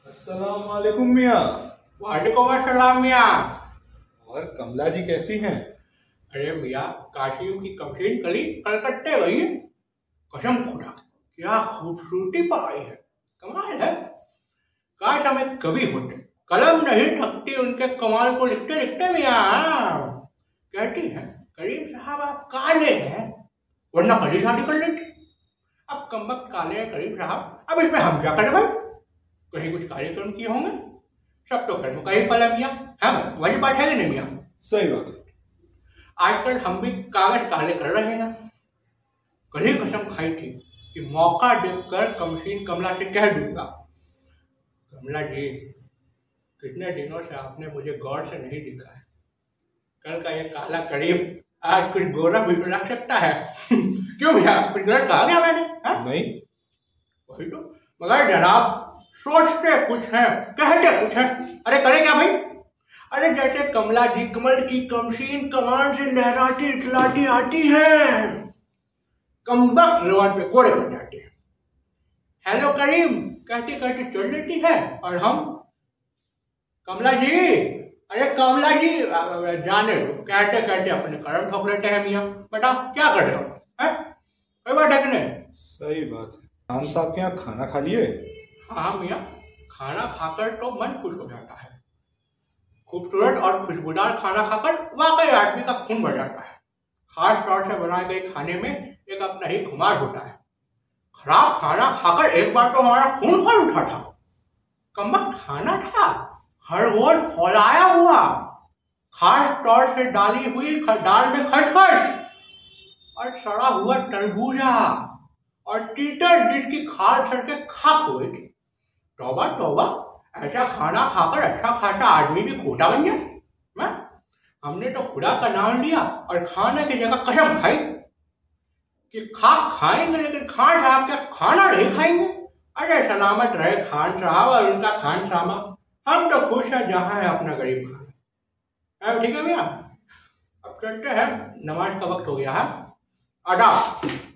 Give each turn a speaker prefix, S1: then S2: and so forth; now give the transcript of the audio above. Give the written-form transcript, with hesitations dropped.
S1: अस्सलाम वालेकुम मियाँ।
S2: वालेकुम अस्सलाम मियाँ।
S1: और कमला जी कैसी हैं?
S2: अरे मियाँ, काशियों की कमशीन कली कलकत्ते गई है। कसम खुदा, क्या खूबसूरती पाई है, कमाल है। काश हम एक कवि होते, कलम नहीं थकती उनके कमाल को लिखते लिखते। मियाँ कहती है करीम साहब आप काले हैं, वरना कली शादी कर लेती। अब कमबख्त काले हैं करीम साहब, अब इसमें हम क्या करें भाई? कहीं कुछ कार्यक्रम किए होंगे, सब तो कर्म का ही फल है मियाँ। है भाई, वही बात है कि नहीं मियाँ?
S1: सही बात है।
S2: आजकल हम भी कागज काले कर रहे हैं। कल ही कसम खाई थी कि मौका देखकर कमशीन कमला से कह दूंगा, कमला जी कितने दिनों से आपने मुझे गौर से नहीं दिखा है। कल का ये काला करीम आज कुछ गोरा भी लग सकता है। क्यों भैया, कुछ गलत कहा गया मैंने?
S1: नहीं,
S2: वही तो। मगर जनाब सोचते कुछ है, कहते कुछ है। अरे करे क्या भाई? अरे जैसे कमला जी कमल की कमशीन कमान से लहराती इतलाती आती है, कमबख्त जबान पे कोड़े बन जाते हैं। हेलो करीम कहती कहती चल लेती है, और हम कमला जी, अरे कमला जी जाने दो कहते कहते अपने कर्म ठोक लेते हैं। मियाँ बेटा क्या कर रहे हो? कोई बात है कि नहीं?
S1: सही बात है। खान साहब के यहाँ खाना खा लिए?
S2: हाँ मियाँ, खाना खाकर तो मन खुश हो जाता है। खूबसूरत और खुशबूदार खाना खाकर वाकई आदमी का खून बढ़ जाता है। खास तौर से बनाए गए खाने में एक अपना ही खुमार होता है। खराब खाना खाकर एक बार तो हमारा खून खोल उठा था। कमबख्त खाना था खरगोश फौलाया हुआ, खास तौर से डाली हुई दाल में खसखस और सड़ा हुआ तरबूजा और तीतर जिसकी खाल सड़ के खाक हुए थे। तौबा तौबा, ऐसा खाना खाकर अच्छा खासा आदमी भी खोटा बन गया। हमने तो खुदा का नाम लिया और खाने की जगह कसम खाई कि खाएंगे, लेकिन खान साहब क्या खाना नहीं खाएंगे। अरे सलामत रहे खान साहब और उनका खान सामा। हम तो खुश है जहाँ है अपना गरीब खाना। ठीक है भैया, अब चलते हैं, नमाज का वक्त हो गया है। आदाब।